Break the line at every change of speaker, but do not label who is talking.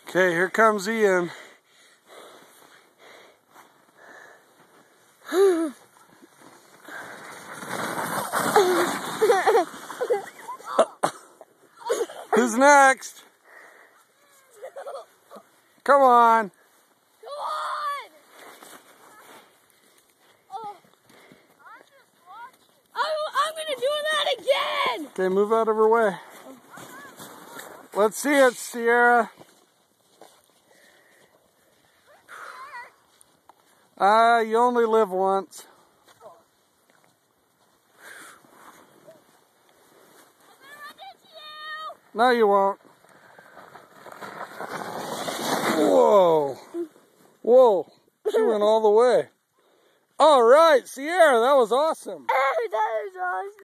Okay, here comes Ian. Who's next? Come on.
Come on! Oh. I'm going to do that again!
Okay, move out of her way. Let's see it, Sierra. You only live once. No, you won't. Whoa. Whoa. She went all the way. All right, Sierra, that was awesome.
That was awesome.